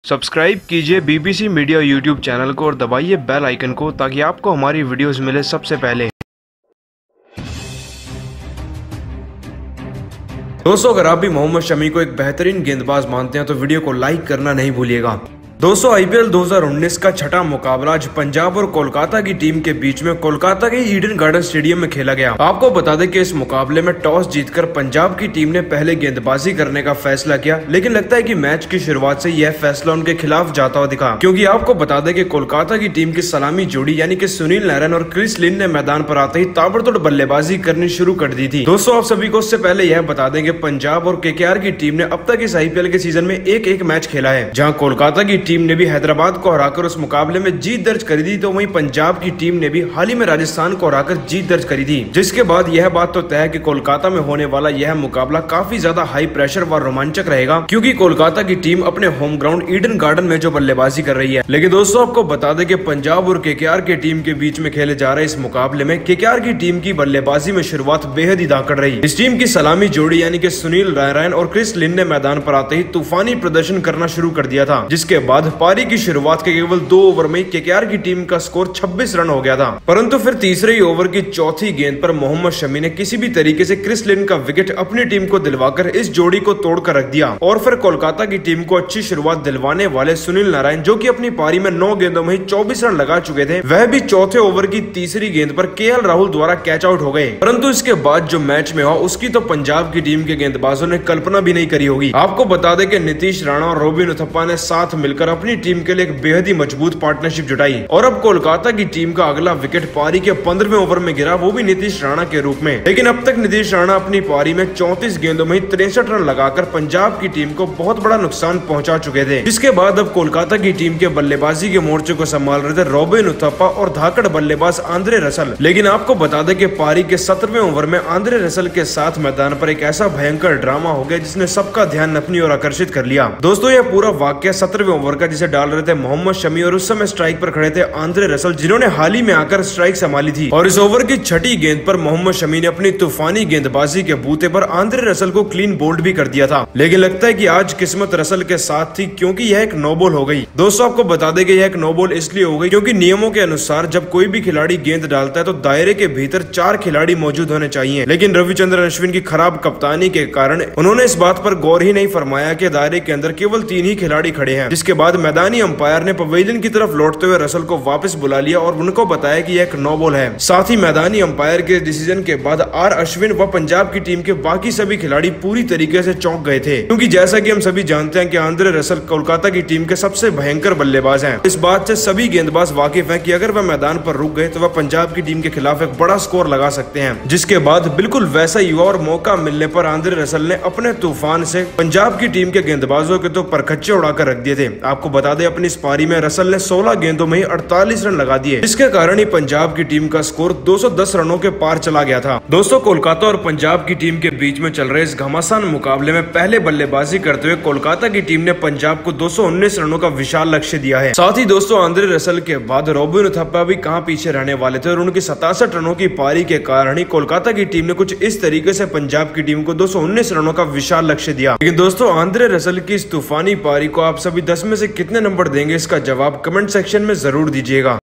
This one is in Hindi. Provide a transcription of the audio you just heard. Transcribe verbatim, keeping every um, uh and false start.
सब्सक्राइब कीजिए बीबीसी मीडिया यूट्यूब चैनल को और दबाइए बेल आइकन को ताकि आपको हमारी वीडियोस मिले सबसे पहले। दोस्तों, अगर आप भी मोहम्मद शमी को एक बेहतरीन गेंदबाज मानते हैं तो वीडियो को लाइक करना नहीं भूलिएगा। दोस्तों, आईपीएल दो हज़ार उन्नीस का छठा मुकाबला आज पंजाब और कोलकाता की टीम के बीच में कोलकाता के ईडन गार्डन स्टेडियम में खेला गया। आपको बता दें कि इस मुकाबले में टॉस जीतकर पंजाब की टीम ने पहले गेंदबाजी करने का फैसला किया, लेकिन लगता है कि मैच की शुरुआत से यह फैसला उनके खिलाफ जाता हुआ दिखा, क्योंकि आपको बता दें कि कोलकाता की टीम की सलामी जोड़ी यानी कि सुनील नारायण और क्रिस लिन ने मैदान पर आते ही ताबड़तोड़ बल्लेबाजी करनी शुरू कर दी थी। दोस्तों, आप सभी को उससे पहले यह बता दें कि पंजाब और केकेआर की टीम ने अब तक इस आईपीएल के सीजन में एक एक मैच खेला है, जहाँ कोलकाता की टीम ने भी हैदराबाद को हराकर उस मुकाबले में जीत दर्ज करी थी, तो वहीं पंजाब की टीम ने भी हाल ही में राजस्थान को हराकर जीत दर्ज करी थी। जिसके बाद यह बात तो तय है कि कोलकाता में होने वाला यह मुकाबला काफी ज्यादा हाई प्रेशर व रोमांचक रहेगा, क्योंकि कोलकाता की टीम अपने होम ग्राउंड ईडन गार्डन में जो बल्लेबाजी कर रही है। लेकिन दोस्तों, आपको बता दें कि पंजाब और केकेआर की टीम के बीच में खेले जा रहे इस मुकाबले में केकेआर की टीम की बल्लेबाजी में शुरुआत बेहद ही धाकड़ रही। इस टीम की सलामी जोड़ी यानी कि सुनील नारायण और क्रिस लिन ने मैदान पर आते ही तूफानी प्रदर्शन करना शुरू कर दिया था, जिसके बाद पारी की शुरुआत के केवल दो ओवर में केकेआर की टीम का स्कोर छब्बीस रन हो गया था। परंतु फिर तीसरे ही ओवर की चौथी गेंद पर मोहम्मद शमी ने किसी भी तरीके से क्रिस लिन का विकेट अपनी टीम को दिलवाकर इस जोड़ी को तोड़कर रख दिया, और फिर कोलकाता की टीम को अच्छी शुरुआत दिलवाने वाले सुनील नारायण, जो कि अपनी पारी में नौ गेंदों में ही चौबीस रन लगा चुके थे, वह भी चौथे ओवर की तीसरी गेंद पर केएल राहुल द्वारा कैच आउट हो गए। परंतु इसके बाद जो मैच में हुआ उसकी तो पंजाब की टीम के गेंदबाजों ने कल्पना भी नहीं करी होगी। आपको बता दें कि नीतीश राणा और रोबिन उथप्पा ने साथ मिलकर अपनी टीम के लिए एक बेहद ही मजबूत पार्टनरशिप जुटाई, और अब कोलकाता की टीम का अगला विकेट पारी के पंद्रहवें ओवर में गिरा, वो भी नीतीश राणा के रूप में। लेकिन अब तक नीतीश राणा अपनी पारी में चौंतीस गेंदों में तिरसठ रन लगाकर पंजाब की टीम को बहुत बड़ा नुकसान पहुंचा चुके थे। जिसके बाद अब कोलकाता की टीम के बल्लेबाजी के मोर्चे को संभाल रहे थे रोबिन उथप्पा और धाकड़ बल्लेबाज आंद्रे रसल। लेकिन आपको बता दें कि पारी के सत्रहवें ओवर में आंद्रे रसल के साथ मैदान पर एक ऐसा भयंकर ड्रामा हो गया जिसने सबका ध्यान अपनी ओर आकर्षित कर लिया। दोस्तों, यह पूरा वाक्य सत्रहवें ओवर का जिसे डाल रहे थे मोहम्मद शमी, और उस समय स्ट्राइक पर खड़े थे आंद्रे रसल, जिन्होंने हाल ही में आकर स्ट्राइक संभाली थी। और इस ओवर की छठी गेंद पर मोहम्मद शमी ने अपनी तूफानी गेंदबाजी के बूते पर आंद्रे रसल को क्लीन बोल्ड भी कर दिया था। लेकिन लगता है कि आज किस्मत रसल के साथ थी, क्योंकि यह एक नो बॉल हो गई। दोस्तों, आपको बता दें कि यह एक नो बॉल इसलिए हो गई क्योंकि नियमों के अनुसार जब कोई भी खिलाड़ी गेंद डालता है तो दायरे के भीतर चार खिलाड़ी मौजूद होने चाहिए, लेकिन रविचंद्रन अश्विन की खराब कप्तानी के कारण उन्होंने इस बात पर गौर ही नहीं फरमाया कि दायरे के अंदर केवल तीन ही खिलाड़ी खड़े हैं। जिसके बाद मैदानी अंपायर ने पवेलियन की तरफ लौटते हुए रसल को वापस बुला लिया और उनको बताया कि यह एक नो बॉल है। साथ ही मैदानी अंपायर के डिसीजन के बाद आर अश्विन व पंजाब की टीम के बाकी सभी खिलाड़ी पूरी तरीके से चौंक गए थे, क्योंकि जैसा कि हम सभी जानते हैं कि आंद्रे रसल कोलकाता की टीम के सबसे भयंकर बल्लेबाज हैं। इस बात से सभी गेंदबाज वाकिफ हैं कि अगर वह मैदान पर रुक गए तो वह पंजाब की टीम के खिलाफ एक बड़ा स्कोर लगा सकते हैं। जिसके बाद बिल्कुल वैसा ही हुआ और मौका मिलने पर आंद्रे रसल ने अपने तूफान से पंजाब की टीम के गेंदबाजों के तो परखच्चे उड़ाकर रख दिए थे। आपको बता दें, अपनी इस पारी में रसल ने सोलह गेंदों में ही अड़तालीस रन लगा दिए, जिसके कारण ही पंजाब की टीम का स्कोर दो सौ दस रनों के पार चला गया था। दोस्तों, कोलकाता और पंजाब की टीम के बीच में चल रहे इस घमासान मुकाबले में पहले बल्लेबाजी करते हुए कोलकाता की टीम ने पंजाब को दो सौ उन्नीस रनों का विशाल लक्ष्य दिया है। साथ ही दोस्तों, आंद्रे रसल के बाद रोबिन उथप्पा भी कहां पीछे रहने वाले थे, और उनकी सतासठ रनों की पारी के कारण ही कोलकाता की टीम ने कुछ इस तरीके से पंजाब की टीम को दो सौ उन्नीस रनों का विशाल लक्ष्य दिया। लेकिन दोस्तों, आंद्रे रसल की इस तूफानी पारी को आप सभी दस में से कितने नंबर देंगे, इसका जवाब कमेंट सेक्शन में जरूर दीजिएगा।